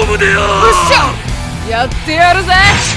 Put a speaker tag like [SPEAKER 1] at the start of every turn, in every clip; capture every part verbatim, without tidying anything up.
[SPEAKER 1] 負でよ。
[SPEAKER 2] よっしゃ、やってやるぜ。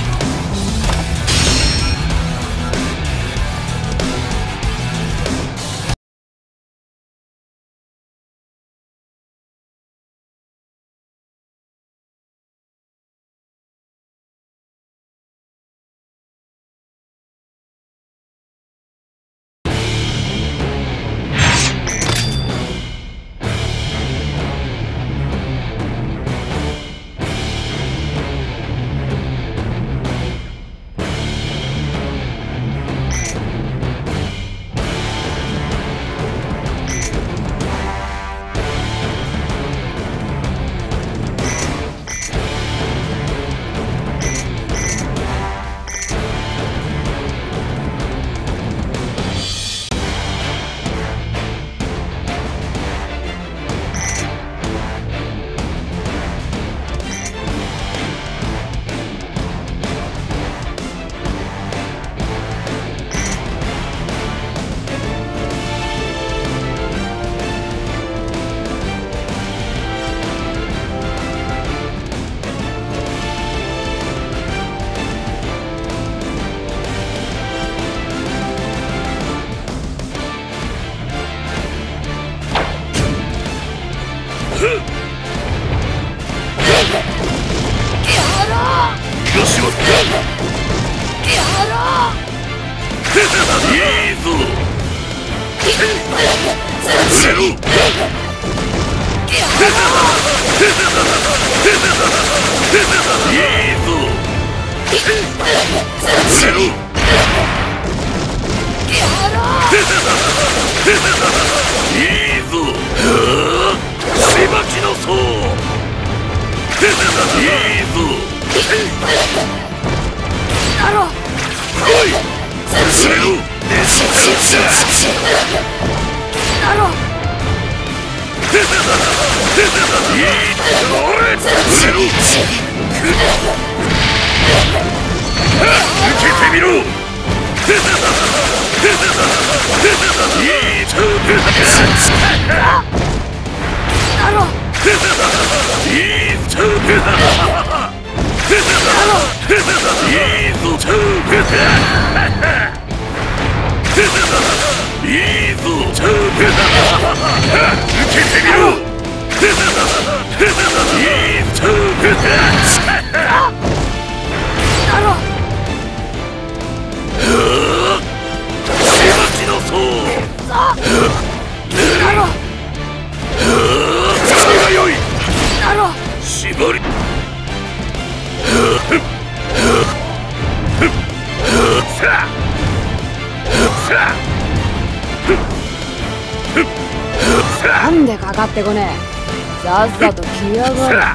[SPEAKER 2] なんでかかってこねえ。さっさと来やがれ。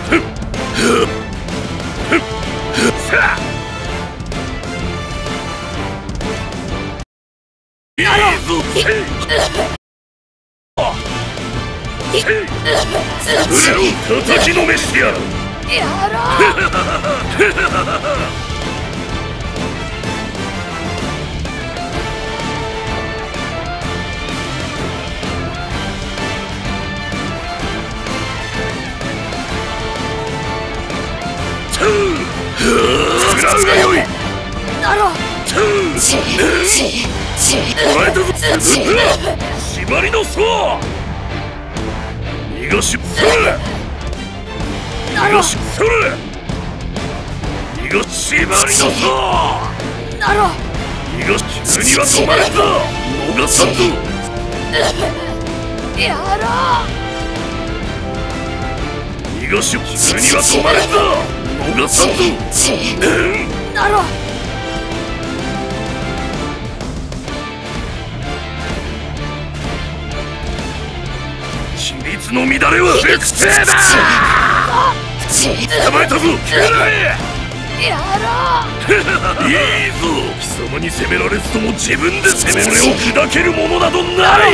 [SPEAKER 1] 叩きのめしてやる。
[SPEAKER 2] やろう。
[SPEAKER 1] 食らうがよい。
[SPEAKER 2] なろ。
[SPEAKER 1] 捕らえたぞ。縛りの層。逃がしそれ。逃がしそれ。逃がし縛りの層。
[SPEAKER 2] なろ。
[SPEAKER 1] 逃がし急には止まるぞ。逃さんぞ。
[SPEAKER 2] やろ
[SPEAKER 1] う。逃がし急には止まるぞ。逃さんぞ。
[SPEAKER 2] なろ。
[SPEAKER 1] 規律の乱れは不正だ。捕まえたぞ。くらえ。
[SPEAKER 2] やろう。
[SPEAKER 1] いいぞ。貴様に攻められずとも自分で攻め俺を砕けるものなどない。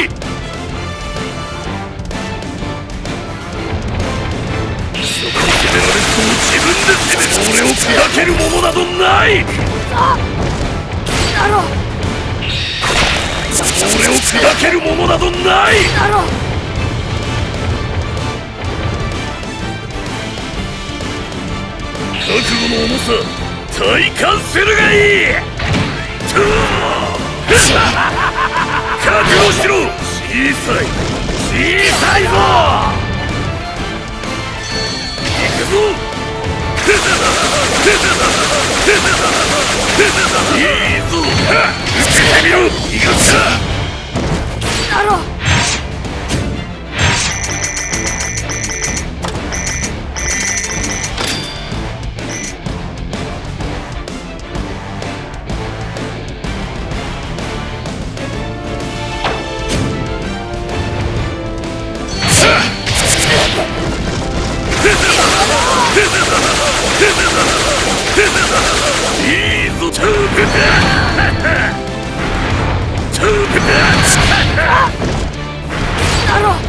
[SPEAKER 1] 自分で攻め俺を砕けるものなどない。
[SPEAKER 2] なろ。
[SPEAKER 1] 俺を砕けるものなどない。
[SPEAKER 2] なろ。
[SPEAKER 1] 覚悟の重さ体感するがいい。と覚悟しろ。小さい小さいぞ。行くぞ。いいぞ。受けてみろ。逃がすな。だろ。いいぞトゥープトゥープだろ。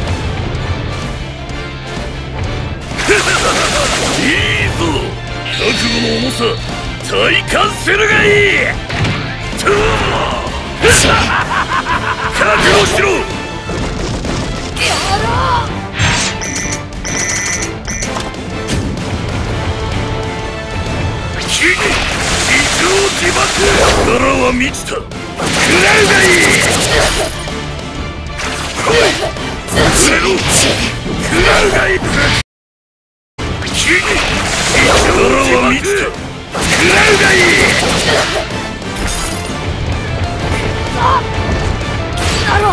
[SPEAKER 1] いいぞ。覚悟の重さ体感するがいい。トゥー覚悟しろ。やろう。火に地上自爆。力は満ちた。食らうがいい。来い触れろ。食らうがいい。火に地上自爆。食らうがいい。だろ。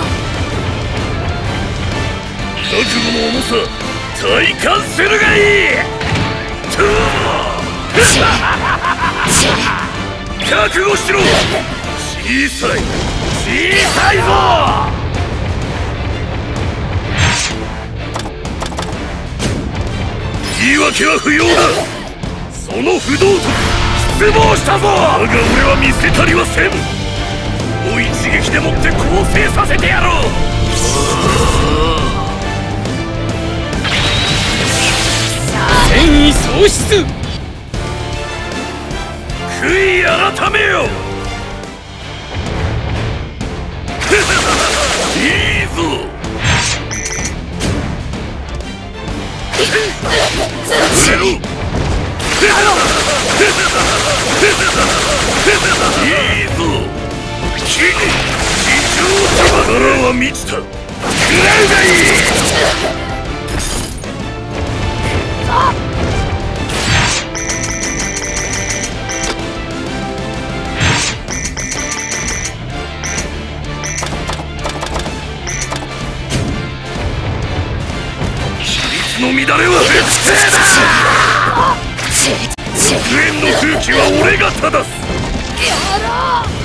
[SPEAKER 1] 覚悟の重さ体感するがいい。と覚悟しろ。小さい小さいぞ。言い訳は不要だ。その不道徳失望したぞ。だが俺は見せたりはせん。もう一撃でもって構成させてやろう。
[SPEAKER 3] 戦意喪失。
[SPEAKER 1] 悔い改めよ。いいぞ。触れろ。いいぞ。火に地上自爆。力は満ちた。食らうがいい。の乱れは劣勢だ。極限の空気は俺が正す。やろう。